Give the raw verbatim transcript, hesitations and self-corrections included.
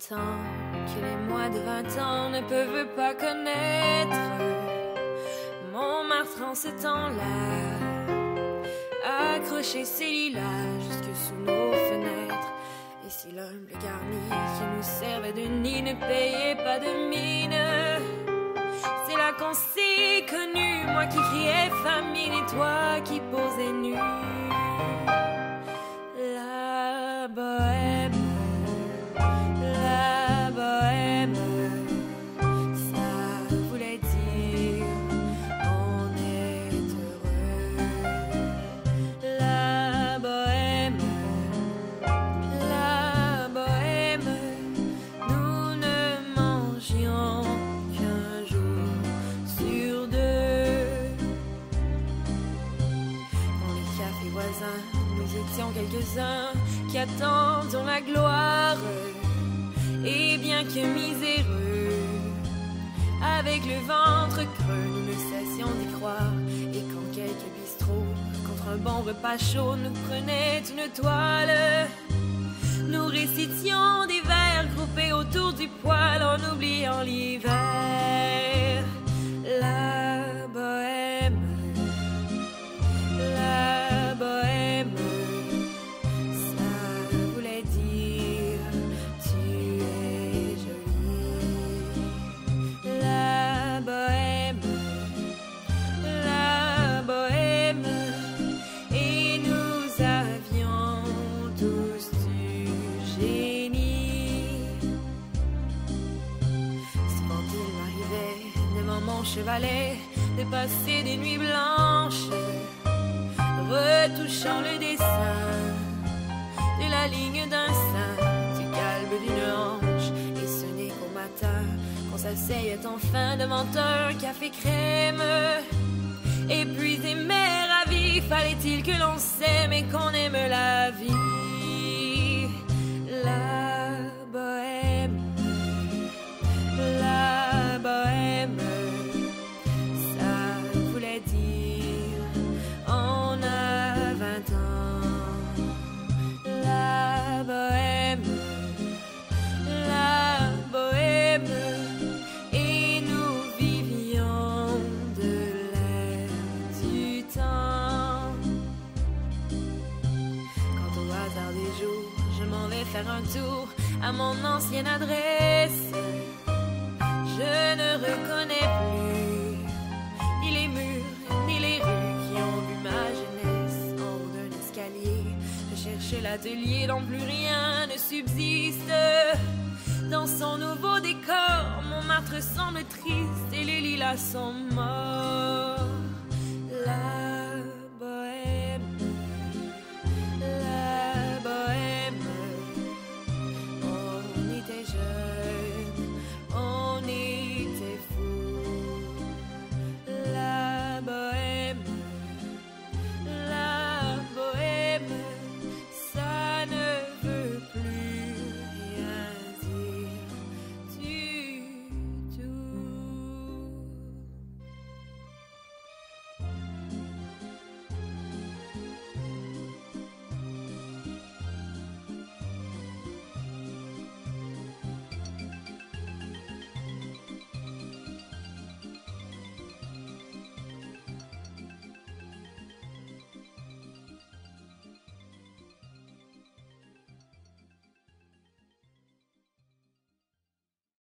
ans que les mois de vingt ans ne peuvent pas connaître. Montmartre en ce temps-là accrochait ses lilas jusque sous nos fenêtres. Et si l'humble garni qui nous servait de nid ne payait pas de mine, c'est là qu'on s'est connus, moi qui criais famine et toi qui posais nu. La bohème, la bohème, ça voulait dire on est heureux. La bohème, la bohème, nous ne mangions qu'un jour sur deux. Dans les cafés voisins, nous étions quelques-uns qui attendions la gloire. Et bien que miséreux, avec le ventre creux, nous ne cessions d'y croire. Et quand quelques bistrots, contre un bon repas chaud, nous prenaient une toile, nous récitions des vers groupés autour du poêle en oubliant l'hiver. La bohème, la bohème, ça voulait dire tu es jolie. La bohème, la bohème, et nous avions tous du génie. Souvent il m'arrivait devant mon chevalet de passer des nuits blanches, retouchant le dessin de la ligne d'un sein, du galbe d'une hanche. Et ce n'est qu'au matin qu'on s'asseyait enfin devant un café crème. Et puis aimer ravi, fallait-il que l'on s'aime et qu'on aime la vie. La bohème, la bohème, ça voulait dire on a vingt ans. La bohème, la bohème, et nous vivions de l'air du temps. Quand au hasard des jours, je m'en vais faire un tour à mon ancienne adresse, je ne reconnais plus ni les murs, ni les rues qui ont vu ma jeunesse. En haut d'un escalier, je cherche l'atelier dont plus rien ne subsiste. Dans son nouveau décor, Montmartre semble triste et les lilas sont morts. La